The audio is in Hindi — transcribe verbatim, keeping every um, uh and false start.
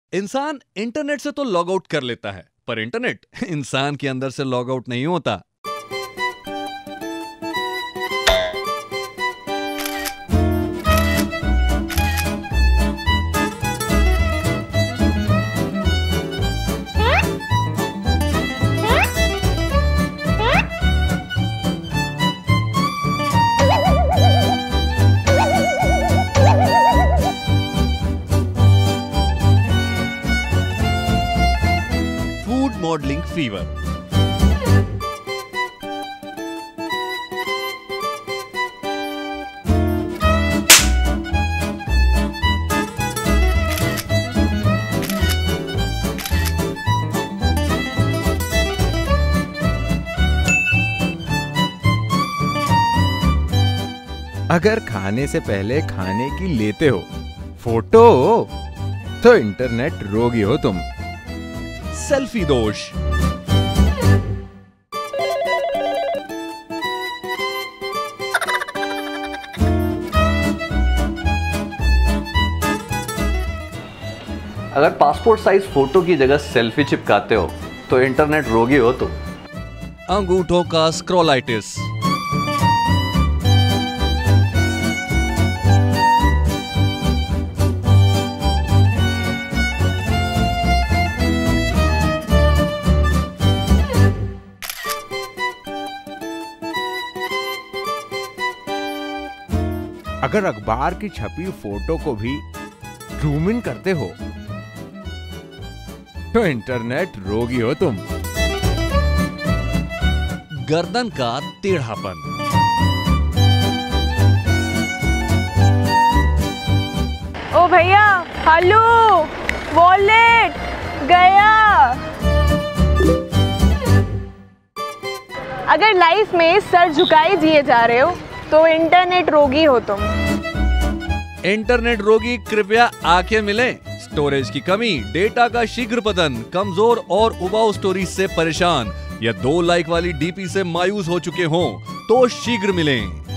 इंसान इंटरनेट से तो लॉग आउट कर लेता है, पर इंटरनेट इंसान के अंदर से लॉग आउट नहीं होता। Modelling fever. अगर खाने से पहले खाने की लेते हो फोटो तो इंटरनेट रोगी हो तुम। सेल्फी दोष। अगर पासपोर्ट साइज फोटो की जगह सेल्फी चिपकाते हो तो इंटरनेट रोगी हो तुम। अंगूठों का स्क्रोलाइटिस। अगर अखबार की छपी फोटो को भी जूम इन करते हो तो इंटरनेट रोगी हो तुम। गर्दन का टेढ़ापन। ओ भैया, हेलो, वॉलेट गया। अगर लाइफ में सर झुकाए जिए जा रहे हो तो इंटरनेट रोगी हो तुम। इंटरनेट रोगी कृपया आंखें मिलें। स्टोरेज की कमी, डेटा का शीघ्र पतन, कमजोर और उबाऊ स्टोरेज से परेशान या दो लाइक वाली डीपी से मायूस हो चुके हों तो शीघ्र मिलें।